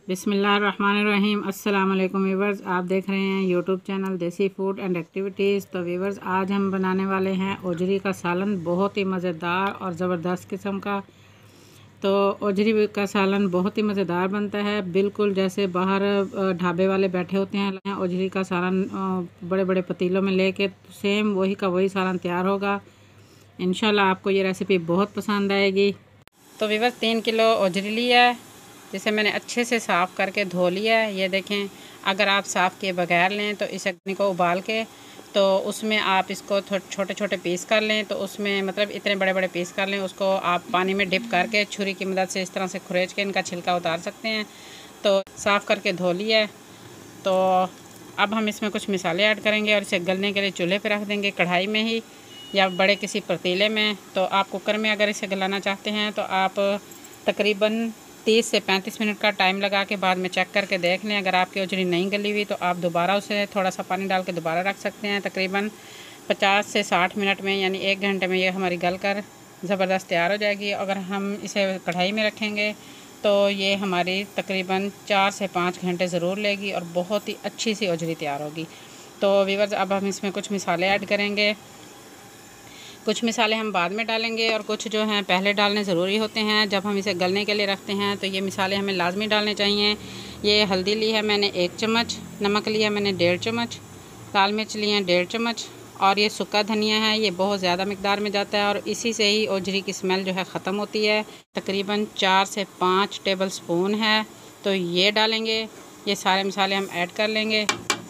बिस्मिल्लाहिर्रहमानिर्रहीम। अस्सलाम वालेकुम व्यूवर्स, आप देख रहे हैं YouTube channel Desi Food and Activities. तो व्यूवर्स, आज हम बनाने वाले हैं ओजरी का सालन, बहुत ही मज़ेदार और ज़बरदस्त किस्म का। तो ओजरी का सालन बहुत ही मज़ेदार बनता है, बिल्कुल जैसे बाहर ढाबे वाले बैठे होते हैं। ओजरी का सालन बड़े बड़े पतीलों में लेके सेम वही का वही सालन तैयार होगा। इंशाल्लाह आपको ये रेसिपी बहुत पसंद आएगी। तो व्यूवर्स, 3 किलो ओजरी लिया है, जिसे मैंने अच्छे से साफ़ करके धो लिया है। ये देखें, अगर आप साफ़ किए बगैर लें तो इस अग्नि को उबाल के तो उसमें आप इसको छोटे छोटे पीस कर लें। तो उसमें मतलब इतने बड़े बड़े पीस कर लें, उसको आप पानी में डिप करके छुरी की मदद से इस तरह से खुरेच के इनका छिलका उतार सकते हैं। तो साफ़ करके धो लिया है। तो अब हम इसमें कुछ मसाले ऐड करेंगे और इसे गलने के लिए चूल्हे पर रख देंगे, कढ़ाई में ही या बड़े किसी पतीले में। तो आप कुकर में अगर इसे गलाना चाहते हैं तो आप तकरीबन 30 से 35 मिनट का टाइम लगा के बाद में चेक करके देख लें। अगर आपकी ओजरी नहीं गली हुई तो आप दोबारा उसे थोड़ा सा पानी डाल के दोबारा रख सकते हैं। तकरीबन 50 से 60 मिनट में यानी 1 घंटे में ये हमारी गल कर ज़बरदस्त तैयार हो जाएगी। अगर हम इसे कढ़ाई में रखेंगे तो ये हमारी तकरीबन 4 से 5 घंटे ज़रूर लेगी और बहुत ही अच्छी सी ओजरी तैयार होगी। तो व्यूअर्स, अब हम इसमें कुछ मसाले ऐड करेंगे। कुछ मसाले हम बाद में डालेंगे और कुछ जो हैं पहले डालने ज़रूरी होते हैं जब हम इसे गलने के लिए रखते हैं। तो ये मसाले हमें लाजमी डालने चाहिए। ये हल्दी ली है मैंने 1 चम्मच, नमक लिया मैंने 1.5 चम्मच, लाल मिर्च लिए हैं 1.5 चम्मच और ये सूखा धनिया है, ये बहुत ज़्यादा मिकदार में जाता है और इसी से ही ओजरी की स्मेल जो है ख़त्म होती है। तकरीबन 4 से 5 टेबल स्पून है, तो ये डालेंगे। ये सारे मसाले हम ऐड कर लेंगे।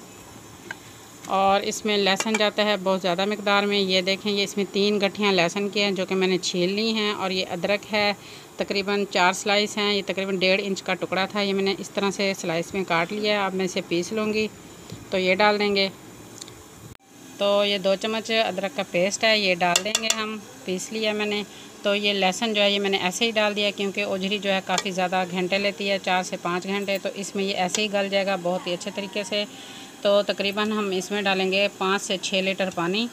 और इसमें लहसुन जाता है बहुत ज़्यादा मिकदार में। ये देखें, ये इसमें 3 गठियाँ लहसुन की हैं जो कि मैंने छील ली हैं। और ये अदरक है, तकरीबन 4 स्लाइस हैं। ये तकरीबन 1.5 इंच का टुकड़ा था, ये मैंने इस तरह से स्लाइस में काट लिया है। अब मैं इसे पीस लूँगी, तो ये डाल देंगे। तो ये 2 चम्मच अदरक का पेस्ट है, ये डाल देंगे हम, पीस लिया मैंने। तो ये लहसुन जो है ये मैंने ऐसे ही डाल दिया क्योंकि ओजरी जो है काफ़ी ज़्यादा घंटे लेती है, 4 से 5 घंटे। तो इसमें ये ऐसे ही गल जाएगा बहुत ही अच्छे तरीके से। तो तकरीबन हम इसमें डालेंगे 5 से 6 लीटर पानी।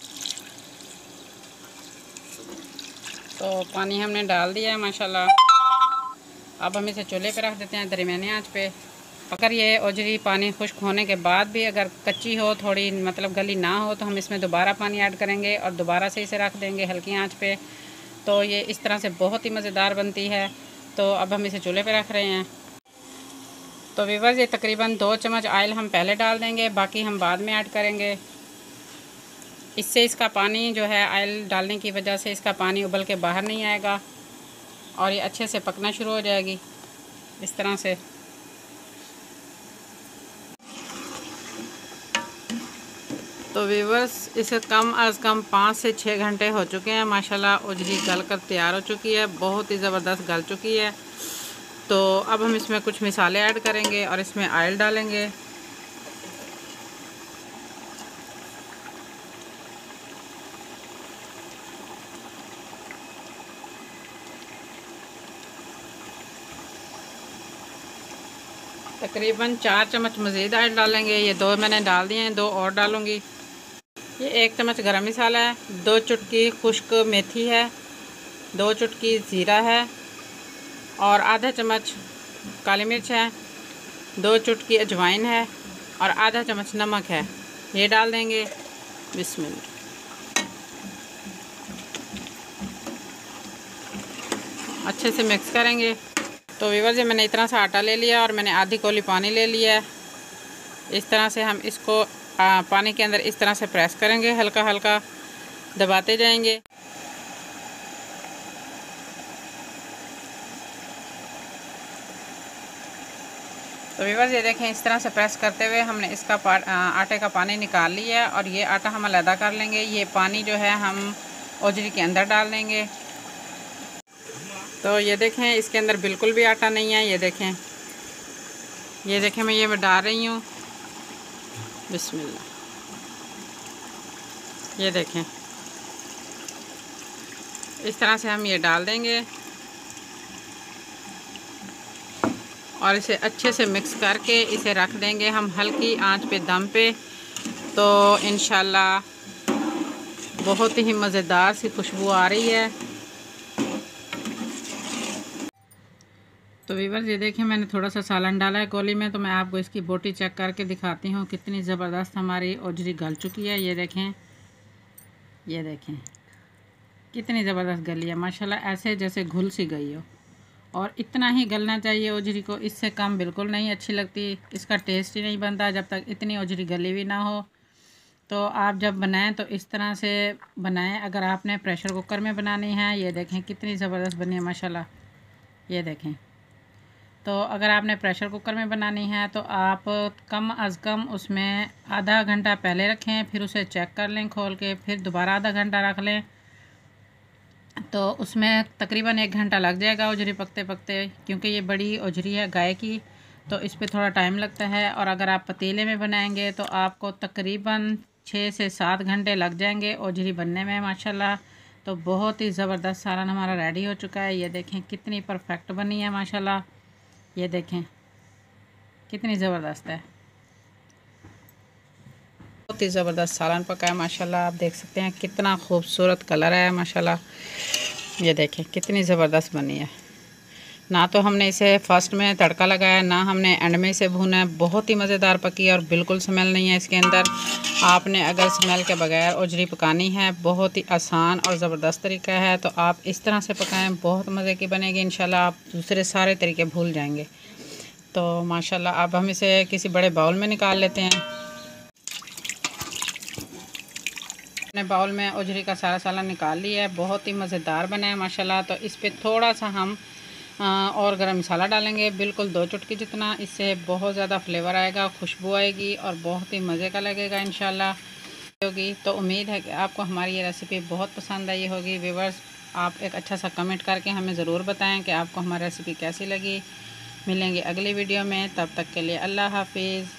तो पानी हमने डाल दिया है माशाल्लाह। अब हम इसे चूल्हे पे रख देते हैं दरमियाने आंच पे। अगर ये ओजरी पानी खुश्क होने के बाद भी अगर कच्ची हो, थोड़ी मतलब गली ना हो, तो हम इसमें दोबारा पानी ऐड करेंगे और दोबारा से इसे रख देंगे हल्की आंच पे। तो ये इस तरह से बहुत ही मज़ेदार बनती है। तो अब हम इसे चूल्हे पे रख रहे हैं। तो व्यूअर्स, ये तकरीबन 2 चम्मच ऑयल हम पहले डाल देंगे, बाकी हम बाद में ऐड करेंगे। इससे इसका पानी जो है, ऑयल डालने की वजह से इसका पानी उबल के बाहर नहीं आएगा और ये अच्छे से पकना शुरू हो जाएगी इस तरह से। तो व्यूअर्स, इसे कम अज़ कम 5 से 6 घंटे हो चुके हैं माशाल्लाह। ओजरी गल कर तैयार हो चुकी है, बहुत ही ज़बरदस्त गल चुकी है। तो अब हम इसमें कुछ मसाले ऐड करेंगे और इसमें ऑयल डालेंगे। तकरीबन 4 चम्मच मज़ीद ऑयल डालेंगे। ये 2 मैंने डाल दिए हैं, 2 और डालूँगी। ये 1 चम्मच गरम मसाला है, 2 चुटकी खुश्क मेथी है, 2 चुटकी ज़ीरा है और आधा चम्मच काली मिर्च है, 2 चुटकी अजवाइन है और आधा चम्मच नमक है। ये डाल देंगे। बिस्मिल्लाह। अच्छे से मिक्स करेंगे। तो व्यूअर्स, ये मैंने इतना सा आटा ले लिया और मैंने आधी कौली पानी ले लिया है। इस तरह से हम इसको पानी के अंदर इस तरह से प्रेस करेंगे, हल्का हल्का दबाते जाएंगे। तो व्यूअर्स, ये देखें, इस तरह से प्रेस करते हुए हमने इसका आटे का पानी निकाल लिया है और ये आटा हम अलग कर लेंगे। ये पानी जो है हम ओजरी के अंदर डाल देंगे। तो ये देखें, इसके अंदर बिल्कुल भी आटा नहीं है। ये देखें, मैं डाल रही हूँ। बिस्मिल्लाह। ये देखें, इस तरह से हम ये डाल देंगे और इसे अच्छे से मिक्स करके इसे रख देंगे हम हल्की आंच पे दम पे। तो इंशाल्लाह बहुत ही मज़ेदार सी खुशबू आ रही है। तो वीवर ये देखें, मैंने थोड़ा सा सालन डाला है कोली में, तो मैं आपको इसकी बोटी चेक करके दिखाती हूँ कितनी ज़बरदस्त हमारी ओजरी गल चुकी है। ये देखें, ये देखें कितनी ज़बरदस्त गली है माशाल्लाह, ऐसे जैसे घुल सी गई हो। और इतना ही गलना चाहिए ओजरी को, इससे कम बिल्कुल नहीं अच्छी लगती, इसका टेस्ट ही नहीं बनता जब तक इतनी ओजरी गली भी ना हो। तो आप जब बनाएं तो इस तरह से बनाएं। अगर आपने प्रेशर कुकर में बनानी है, ये देखें कितनी ज़बरदस्त बनी है माशाल्लाह, ये देखें। तो अगर आपने प्रेशर कुकर में बनानी है तो आप कम अज़ कम उसमें आधा घंटा पहले रखें, फिर उसे चेक कर लें खोल के, फिर दोबारा आधा घंटा रख लें, तो उसमें तकरीबन 1 घंटा लग जाएगा ओजरी पकते पकते, क्योंकि ये बड़ी ओजरी है गाय की, तो इस पे थोड़ा टाइम लगता है। और अगर आप पतीले में बनाएंगे तो आपको तकरीबन 6 से 7 घंटे लग जाएंगे ओजरी बनने में माशाल्लाह। तो बहुत ही ज़बरदस्त सालन हमारा रेडी हो चुका है। ये देखें कितनी परफेक्ट बनी है माशाल्लाह, ये देखें कितनी ज़बरदस्त है, बहुत ही ज़बरदस्त सालन पका है माशाल्लाह। आप देख सकते हैं कितना खूबसूरत कलर है माशाल्लाह, ये देखें कितनी ज़बरदस्त बनी है। ना तो हमने इसे फर्स्ट में तड़का लगाया, ना हमने एंड में इसे भुना है। बहुत ही मज़ेदार पकी है और बिल्कुल स्मेल नहीं है इसके अंदर। आपने अगर स्मेल के बगैर ओजरी पकानी है, बहुत ही आसान और ज़बरदस्त तरीका है, तो आप इस तरह से पकाएं, बहुत मज़े की बनेगी इंशाल्लाह। आप दूसरे सारे तरीके भूल जाएंगे। तो माशाल्लाह अब हम इसे किसी बड़े बाउल में निकाल लेते हैं। अपने बाउल में ओजरी का सारा सालन निकाल लिया है, बहुत ही मज़ेदार बना है माशाल्लाह। तो इस पर थोड़ा सा हम और गरम मसाला डालेंगे, बिल्कुल 2 चुटकी जितना। इससे बहुत ज़्यादा फ्लेवर आएगा, खुशबू आएगी और बहुत ही मज़े का लगेगा इंशाल्लाह होगी। तो उम्मीद है कि आपको हमारी ये रेसिपी बहुत पसंद आई होगी। व्यूअर्स, आप एक अच्छा सा कमेंट करके हमें ज़रूर बताएं कि आपको हमारी रेसिपी कैसी लगी। मिलेंगे अगली वीडियो में, तब तक के लिए अल्लाह हाफिज़।